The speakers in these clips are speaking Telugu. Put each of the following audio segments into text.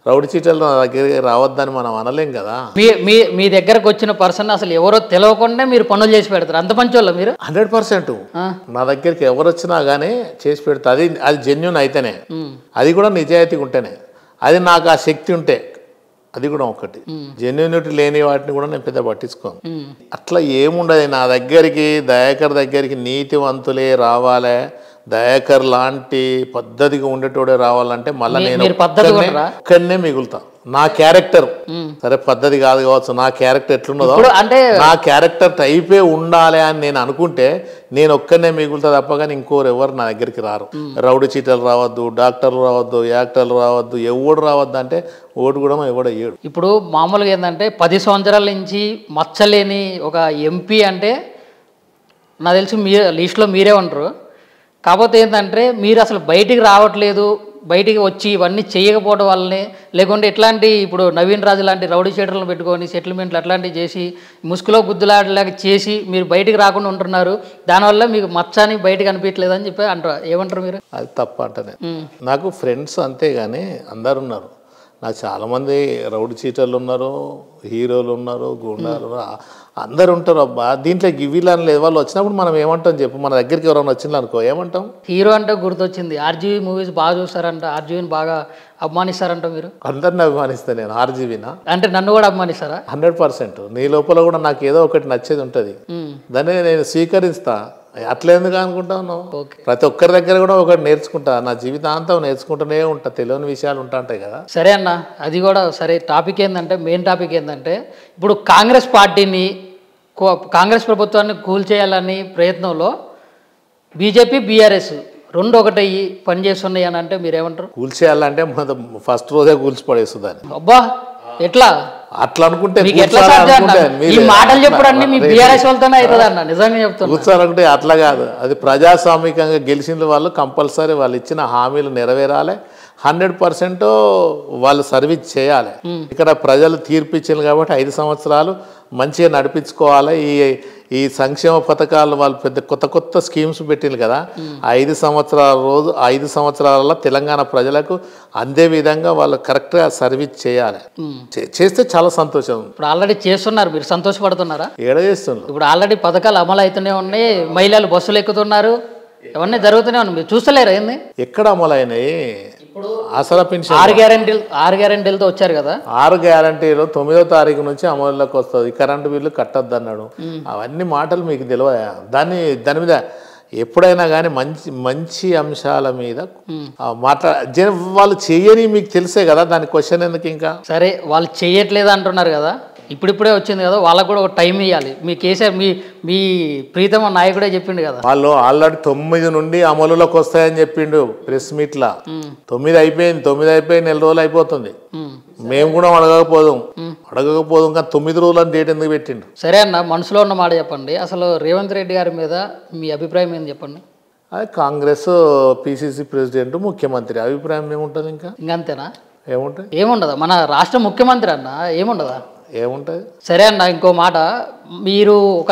రౌడీ చీటలు నా దగ్గరికి రావద్దని మనం అనలేం కదా. మీ మీ మీ దగ్గరకు వచ్చిన పర్సన్ అసలు ఎవరో తెలియకుండా మీరు పనులు చేసి పెడతారు, అంత మంచి వాళ్ళు మీరు. 100% నా దగ్గరికి ఎవరు వచ్చినా కానీ చేసి పెడతా. అది జెన్యున్ అయితేనే, అది కూడా నిజాయితీగా ఉంటేనే, అది నాకు ఆ శక్తి ఉంటే, అది కూడా ఒకటి. జెన్యునిటీ లేని వాటిని కూడా నేను పెద్ద పట్టించుకోను. అట్లా ఏముండదు నా దగ్గరికి. దయాకర్ దగ్గరికి నీతివంతులే రావాలి, దయాకర్ లాంటి పద్ధతిగా ఉండేటోడే రావాలంటే మళ్ళీ నేను ఒక్కనే మిగులుతా. నా క్యారెక్టర్ సరే పద్ధతి కాదు కావచ్చు, నా క్యారెక్టర్ ఎట్లున్నదో అంటే నా క్యారెక్టర్ టైపే ఉండాలి అని నేను అనుకుంటే నేను ఒక్కనే మిగులుతా తప్ప కానీ ఇంకోరు ఎవరు నా దగ్గరికి రారు. రౌడీ చీటలు రావద్దు, డాక్టర్లు రావద్దు, యాక్టర్లు రావద్దు, ఎవడు రావద్దు అంటే ఓటు కూడా ఎవడయ్యాడు. ఇప్పుడు మామూలుగా ఏంటంటే 10 సంవత్సరాల నుంచి మచ్చలేని ఒక ఎంపీ అంటే నాకు తెలిసి మీ లిస్టులో మీరే ఉంటారు. కాకపోతే ఏంటంటే మీరు అసలు బయటికి రావట్లేదు, బయటికి వచ్చి ఇవన్నీ చేయకపోవడం వల్లనే, లేకుంటే ఇట్లాంటి ఇప్పుడు నవీన్ రాజు లాంటి రౌడీ షీటర్లను పెట్టుకొని సెటిల్మెంట్లు అట్లాంటివి చేసి ముసుగులో గుద్దులాడలాగా చేసి మీరు బయటికి రాకుండా ఉంటున్నారు. దానివల్ల మీకు మచ్చని బయటకు అనిపించలేదు అని చెప్పి అంటారు. ఏమంటారు మీరు? అది తప్ప అంటనే. నాకు ఫ్రెండ్స్ అంతేగాని అందరు ఉన్నారు. నాకు చాలామంది రౌడీ చీటర్లు ఉన్నారు, హీరోలు ఉన్నారు, గుండాలు అందరు ఉంటారు. అబ్బా దీంట్లో గివిలని లేదు. వాళ్ళు వచ్చినప్పుడు మనం ఏమంటాం చెప్పు? మన దగ్గరికి ఎవరైనా వచ్చింది అనుకో ఏమంటాం? హీరో అంటే గుర్తొచ్చింది, ఆర్జీవీ మూవీస్ బాగా చూస్తారంట, ఆర్జీవీని బాగా అభిమానిస్తారంట మీరు. అందరిని అభిమానిస్తాను నేను. ఆర్జీవీనా అంటే నన్ను కూడా అభిమానిస్తారా? 100%. నీ లోపల కూడా నాకు ఏదో ఒకటి నచ్చేది ఉంటుంది, దాన్ని నేను స్వీకరిస్తా. అట్లా ఎందుకు అనుకుంటాను? ప్రతి ఒక్కరి దగ్గర కూడా ఒకటి నేర్చుకుంటా. నా జీవితాంతం నేర్చుకుంటూనే ఉంటా, తెలియని విషయాలు ఉంటాయి కదా. సరే అన్న, అది కూడా సరే. టాపిక్ ఏంటంటే, మెయిన్ టాపిక్ ఏంటంటే, ఇప్పుడు కాంగ్రెస్ పార్టీని, కాంగ్రెస్ ప్రభుత్వాన్ని కూల్చేయాలని ప్రయత్నంలో బీజేపీ బీఆర్ఎస్ రెండు ఒకటయ్యి పనిచేస్తున్నాయి అని అంటే మీరేమంటారు? కూల్చేయాలంటే ఫస్ట్ రోజే కూల్చి పడేస్తుందని. అబ్బా ఎట్లా అట్లా అనుకుంటే ఈ మాటలు చెప్పడానికి మీ బీఆర్ఎస్ వాళ్ళతోనే అవుతుంది అన్న, నిజంగా చెప్తాను. కూర్చోాలంటే అట్లా కాదు. అది ప్రజాస్వామికంగా గెలిచిన వాళ్ళు కంపల్సరీ వాళ్ళు ఇచ్చిన హామీలు నెరవేరాలి, 100% వాళ్ళు సర్వీస్ చేయాలి. ఇక్కడ ప్రజలు తీర్పు ఇచ్చింది కాబట్టి 5 సంవత్సరాలు మంచిగా నడిపించుకోవాలి. ఈ సంక్షేమ పథకాలు వాళ్ళు పెద్ద కొత్త స్కీమ్స్ పెట్టింది కదా. 5 సంవత్సరాలలో తెలంగాణ ప్రజలకు అందే విధంగా వాళ్ళు కరెక్ట్గా సర్వీస్ చేయాలి. చేస్తే చాలా సంతోషం. ఇప్పుడు ఆల్రెడీ చేస్తున్నారు, మీరు సంతోషపడుతున్నారా? ఏడ చేస్తున్నారు? ఇప్పుడు ఆల్రెడీ పథకాలు అమలు అవుతూనే ఉన్నాయి, మహిళలు బస్సులు ఎక్కుతున్నారు, ఇవన్నీ జరుగుతూనే ఉన్నాయి. మీరు చూస్తలేరు ఏంది? ఎక్కడ అమలు అయినాయి? అసలు పెన్షన్ 6 గ్యారెంటీలతో వచ్చారు కదా. 6 గ్యారెంటీలు 9వ తారీఖు నుంచి అమలులోకి వస్తుంది. కరెంటు బిల్లు కట్టద్దు అన్నాడు. అవన్నీ మాటలు మీకు తెలియదా? దాని మీద ఎప్పుడైనా కానీ మంచి అంశాల మీద వాళ్ళు చేయని మీకు తెలిసే కదా, దాని క్వశ్చన్ ఎందుకు? ఇంకా సరే వాళ్ళు చేయట్లేదు అంటున్నారు కదా, ఇప్పుడిప్పుడే వచ్చింది కదా, వాళ్ళకు కూడా ఒక టైం ఇవ్వాలి. మీ కేసీఆర్ మీ ప్రీతమ నాయకుడే చెప్పిండు కదా, వాళ్ళు ఆల్రెడీ 9 నుండి అమలులోకి వస్తాయని చెప్పిండు ప్రెస్ మీట్లా. 9 అయిపోయింది, 9 అయిపోయి 4 రోజులు అయిపోతుంది. మేము కూడా అడగకపోదాం కానీ 9 రోజులని డేట్ ఎందుకు పెట్టిండు? సరే అన్న, మనసులో ఉన్న మాట చెప్పండి. అసలు రేవంత్ రెడ్డి గారి మీద మీ అభిప్రాయం ఏంటి చెప్పండి. అది కాంగ్రెస్ పిసిసి ప్రెసిడెంట్ ముఖ్యమంత్రి అభిప్రాయం ఏముంటుంది? ఇంకంతేనా? ఏముంటుంది? ఏముండదా? మన రాష్ట్ర ముఖ్యమంత్రి అన్న, ఏముండదా? ఏముంటుంది? సరే అన్న, ఇంకో మాట, మీరు ఒక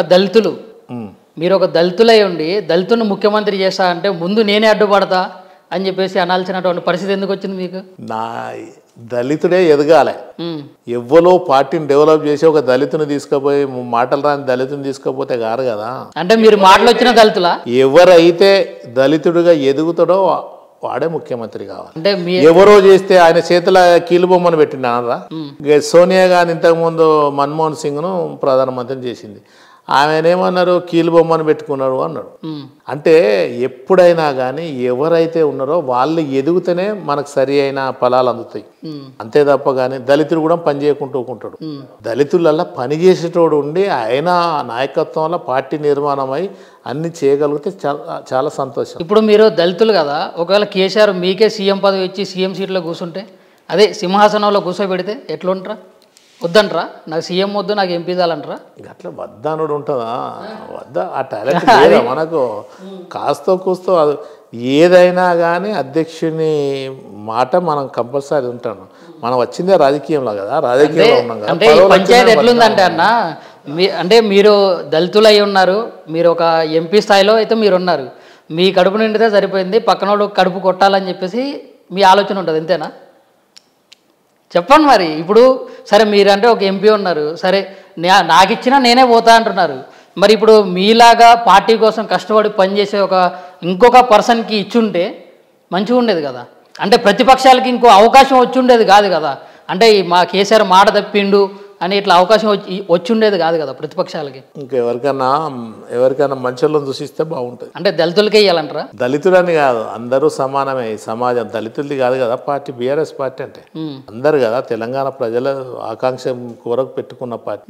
దళితులై ఉండి దళితుని ముఖ్యమంత్రి చేస్తా అంటే ముందు నేనే అడ్డుపడతా అని చెప్పేసి అనాల్సినటువంటి పరిస్థితి ఎందుకు వచ్చింది మీకు? నా దళితుడే ఎదగాలి. ఎవ్వరో పార్టీని డెవలప్ చేసి ఒక దళితుని తీసుకుపోయి మాటలు రాని దళితుని తీసుకుపోతే కాదు కదా. అంటే మీరు మాటలు వచ్చిన దళితులా? ఎవరైతే దళితుడిగా ఎదుగుతాడో వాడే ముఖ్యమంత్రి కావాలి. అంటే ఎవరో చేస్తే ఆయన చేతుల కీలుబొమ్మను పెట్టిండరా? సోనియా గాంధీ ఇంతకుముందు మన్మోహన్ సింగ్ను ప్రధానమంత్రిని చేసింది. ఆయనేమన్నారు? కీలుబొమ్మను పెట్టుకున్నాడు అన్నాడు. అంటే ఎప్పుడైనా కానీ ఎవరైతే ఉన్నారో వాళ్ళు ఎదుగుతూనే మనకు సరి అయిన ఫలాలు అందుతాయి. అంతే తప్ప కానీ దళితుడు కూడా పని చేయకుంటూ ఉంటాడు. దళితులల్లా పని చేసేటోడు ఉండి ఆయన నాయకత్వంలో పార్టీ నిర్మాణమై అన్ని చేయగలిగితే చాలా సంతోషం. ఇప్పుడు మీరు దళితులు కదా, ఒకవేళ కేసీఆర్ మీకే సీఎం పదవి ఇచ్చి సీఎం సీట్లో కూర్చుంటే, అదే సింహాసనంలో కూర్చోబెడితే ఎట్లుంటారా? వద్దంటారా? నాకు సీఎం వద్దు, నాకు ఎంపీ చాలంటారా? అట్లా వద్దనుడు ఉంటుందా? ఆ టాలెంట్ లేదా మనకు? కాస్తో కూస్తో ఏదైనా కానీ అధ్యక్షుని మాట మనం కంపల్సరీ ఉంటాను. మనం వచ్చిందే రాజకీయంలో కదా, రాజకీయంలో ఉన్నాం కదా. అంటే పంచాయతీ ఎట్లుందంటే అన్న, అంటే మీరు దళితులు అయి ఉన్నారు, మీరు ఒక ఎంపీ స్థాయిలో అయితే మీరు ఉన్నారు, మీ కడుపు నిండితే సరిపోయింది, పక్కనోడు కడుపు కొట్టాలని చెప్పేసి మీ ఆలోచన ఉంటుంది, అంతేనా? చెప్పండి మరి. ఇప్పుడు సరే మీరంటే ఒక ఎంపీ ఉన్నారు, సరే నాకు ఇచ్చినా నేనే పోతా అంటున్నారు. మరి ఇప్పుడు మీలాగా పార్టీ కోసం కష్టపడి పనిచేసే ఇంకొక పర్సన్కి ఇచ్చుంటే మంచిగా ఉండేది కదా. అంటే ప్రతిపక్షాలకి ఇంకో అవకాశం వచ్చి ఉండేది కాదు కదా. అంటే మా కేసీఆర్ మాట తప్పిండు అని ఇట్లా అవకాశం వచ్చి ఉండేది కాదు కదా ప్రతిపక్షాలకి. ఎవరికైనా మంచోళ్ళని దూషిస్తే బాగుంటుంది. అంటే దళితులకే ఇవ్వాలంటారా? దళితులని కాదు, అందరూ సమానమే. ఈ సమాజం దళితులది కాదు కదా పార్టీ. బీఆర్ఎస్ పార్టీ అంటే అందరు కదా, తెలంగాణ ప్రజల ఆకాంక్ష కొరకు పెట్టుకున్న పార్టీ.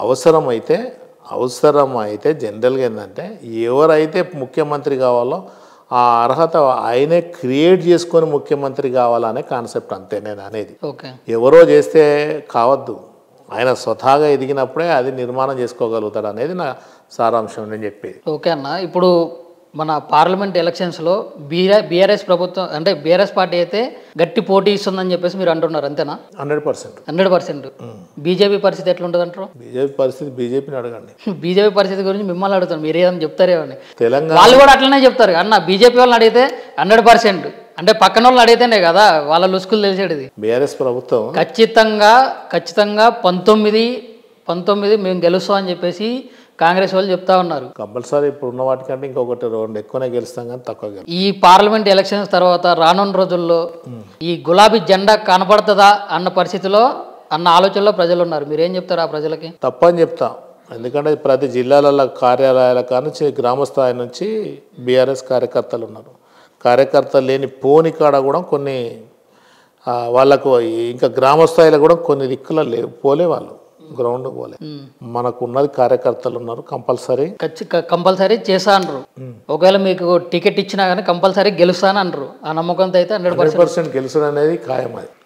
అవసరం అయితే జనరల్గా ఏంటంటే ఎవరైతే ముఖ్యమంత్రి కావాలో ఆ అర్హత ఆయనే క్రియేట్ చేసుకొని ముఖ్యమంత్రి కావాలనే కాన్సెప్ట్, అంతే నేను అనేది. ఎవరో చేస్తే కావద్దు, ఆయన స్వతహాగా ఎదిగినప్పుడే అది నిర్మాణం చేసుకోగలుగుతాడు అనేది నా సారాంశం నేను చెప్పేది. ఓకే అన్న, ఇప్పుడు మన పార్లమెంట్ ఎలక్షన్స్లో బీఆర్ఎస్ ప్రభుత్వం అంటే బీఆర్ఎస్ పార్టీ అయితే గట్టి పోటీ ఇస్తుందని చెప్పేసి మీరు అంటున్నారు, అంతేనా? 100%. బీజేపీ పరిస్థితి ఎట్లా ఉంటుంది అంటారు? బీజేపీని అడగండి. బీజేపీ పరిస్థితి గురించి మిమ్మల్ని అడుగుతాను, మీరు ఏదైనా చెప్తారేమని. తెలంగాణ వాళ్ళు కూడా అట్లనే చెప్తారు అన్న. బీజేపీ వాళ్ళని అడిగితే 100%, అంటే పక్కన వాళ్ళని అడిగితేనే కదా వాళ్ళ లుసుకులు తెలిసేది. బీఆర్ఎస్ ప్రభుత్వం ఖచ్చితంగా 19 మేము గెలుస్తాం అని చెప్పేసి కాంగ్రెస్ వాళ్ళు చెప్తా ఉన్నారు. కంపల్సరీ ఇప్పుడు ఉన్న వాటికంటే ఇంకొకటి 2 ఎక్కువనే గెలుస్తాం కానీ తక్కువ గెలుస్తాం. ఈ పార్లమెంట్ ఎలక్షన్స్ తర్వాత రానున్న రోజుల్లో ఈ గులాబీ జెండా కనపడుతుందా అన్న పరిస్థితిలో అన్న ఆలోచనలో ప్రజలు ఉన్నారు. మీరేం చెప్తారు ఆ ప్రజలకి? తప్పని చెప్తాం. ఎందుకంటే ప్రతి జిల్లాలలో కార్యాలయాల కానుంచి గ్రామ స్థాయి నుంచి బీఆర్ఎస్ కార్యకర్తలు ఉన్నారు. కార్యకర్తలు లేని పోని కాడ కూడా కొన్ని వాళ్ళకు ఇంకా గ్రామ స్థాయిలో కూడా కొన్ని దిక్కుల పోలే, వాళ్ళు గ్రౌండ్ పోలే. మనకు ఉన్నది కార్యకర్తలు ఉన్నారు. కంపల్సరీ చేస్తా అంటారు. ఒకవేళ మీకు టికెట్ ఇచ్చినా కానీ కంపల్సరీ గెలుస్తాను అంటారు. ఆ నమ్మకంతో అయితే 100% గెలుస్తాను అనేది ఖాయం. అది